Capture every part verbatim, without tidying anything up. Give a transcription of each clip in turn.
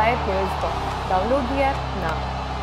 Inspire players dot com. Download the app now.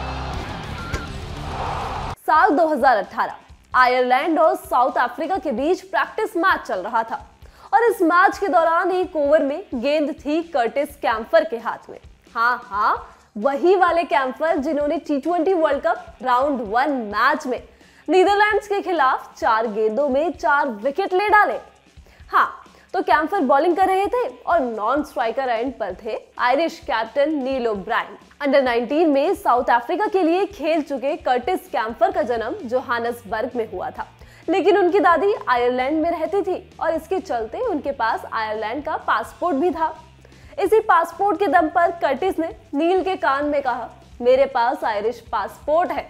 साल दो हज़ार अठारह आयरलैंड और साउथ अफ्रीका के बीच प्रैक्टिस मैच चल रहा था और इस मैच के दौरान एक ओवर में गेंद थी कर्टिस कैम्फर के हाथ में। हाँ हाँ वही वाले कैम्फर जिन्होंने T twenty world cup round one match में नीदरलैंड्स के खिलाफ चार गेंदों में चार विकेट ले डाले। हाँ तो कैम्फर बॉलिंग कर रहे थे और नॉन स्ट्राइकर एंड पर थे Irish captain Neil O'Brien. Under nineteen में साउथ अफ्रीका के लिए खेल चुके कर्टिस कैम्फर का जन्म जोहानसबर्ग में हुआ था, लेकिन उनकी दादी आयरलैंड में रहती थी और इसके चलते उनके पास आयरलैंड का पासपोर्ट भी था। इसी पासपोर्ट के दम पर कर्टिस ने नील के कान में कहा, मेरे पास आयरिश पासपोर्ट है।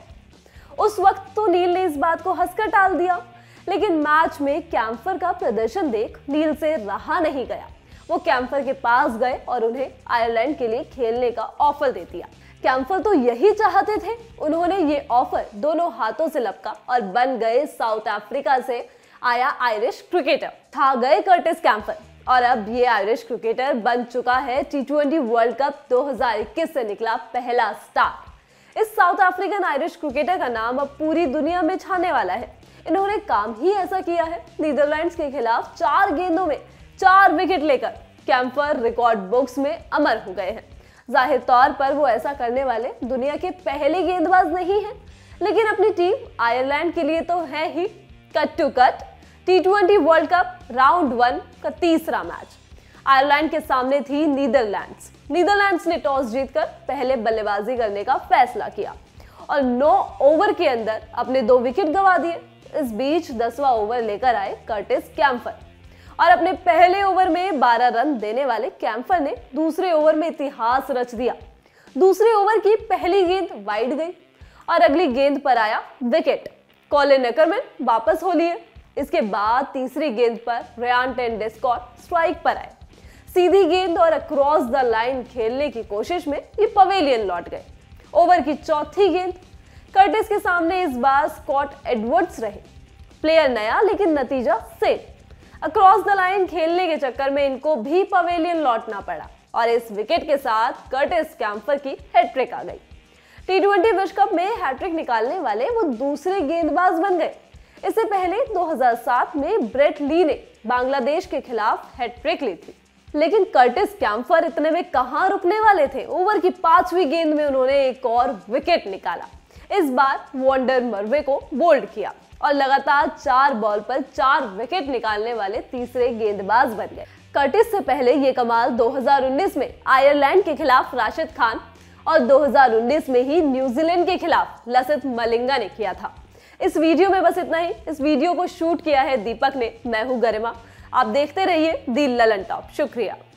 उस वक्त तो नील ने इस बात को हंसकर टाल दिया, लेकिन मैच में कैम्फर का प्रदर्शन देख नील से रहा नहीं गया। वो कैम्फर के पास गए और उन्हें आयरलैंड के लिए खेलने का ऑफर दे दिया। कैम्फर तो यही चाहते थे। उन्होंने ये ऑफर दोनों हाथों से लपका और बन गए साउथ अफ्रीका से आया आयरिश क्रिकेटर। था गए कर्टिस कैम्फर और अब ये आयरिश क्रिकेटर बन चुका है टी ट्वेंटी वर्ल्ड कप दो हज़ार इक्कीस से निकला पहला स्टार। इस साउथ अफ्रीकन आयरिश क्रिकेटर का नाम अब पूरी दुनिया में छाने वाला है। इन्होंने काम ही ऐसा किया है, नीदरलैंड्स के खिलाफ चार गेंदों में चार विकेट लेकर कैम्फर रिकॉर्ड बुक्स में अमर हो गए हैं। जाहिर तौर पर वो ऐसा करने वाले दुनिया के पहले गेंदबाज नहीं हैं, लेकिन अपनी टीम आयरलैंड के लिए तो है ही। Cut to cut T twenty world cup round one का तीसरा मैच आयरलैंड के सामने थी नीदरलैंड्स। नीदरलैंड्स ने टॉस जीतकर पहले बल्लेबाजी करने का फैसला किया और नौ ओवर के अंदर अपने दो विकेट गंवा दिए। इस बीच दसवां ओवर लेकर आए कर्टिस कैम्फर और अपने पहले ओवर में बारह रन देने वाले कैम्फर ने दूसरे ओवर में इतिहास रच दिया। दूसरे ओवर की पहली गेंद वाइड गई और अगली गेंद पर आया विकेट। कॉलिन एकरमैन वापस हो लिए। इसके बाद तीसरी गेंद पर रयान टेंडस्कॉट स्ट्राइक पर आए। सीधी गेंद और अक्रॉस द लाइन खेलने की कोशिश में ये पवेलियन लौट गए। ओवर की चौथी गेंद कर्टिस के सामने इस बार स्कॉट एडवर्ड्स रहे। प्लेयर नया लेकिन नतीजा सेम। अक्रॉस द लाइन खेलने के चक्कर में इनको भी पवेलियन लौटना पड़ा और इस विकेट के साथ कर्टिस कैम्फर की हैट्रिक आ गई। टी ट्वेंटी विश्व कप में हैट्रिक निकालने वाले वो दूसरे गेंदबाज बन गए। इससे पहले दो हज़ार सात में ब्रेट ली ने बांग्लादेश के खिलाफ हैट्रिक ली थी, लेकिन कर्टिस कैम्फर इतने में कहां रुकने वाले थे। ओवर की पांचवी गेंद में उन्होंने एक और विकेट निकाला। इस बार वॉन्डर मर्वे को बोल्ड किया और लगातार चार बॉल पर चार विकेट निकालने वाले तीसरे गेंदबाज बन गए। कर्टिस से पहले ये कमाल दो हज़ार उन्नीस में आयरलैंड के खिलाफ राशिद खान और दो हज़ार उन्नीस में ही न्यूजीलैंड के खिलाफ लसिथ मलिंगा ने किया था। इस वीडियो में बस इतना ही। इस वीडियो को शूट किया है दीपक ने। मैं हूं गरिमा। आप देखते रहिए दी ललन टॉप। शुक्रिया।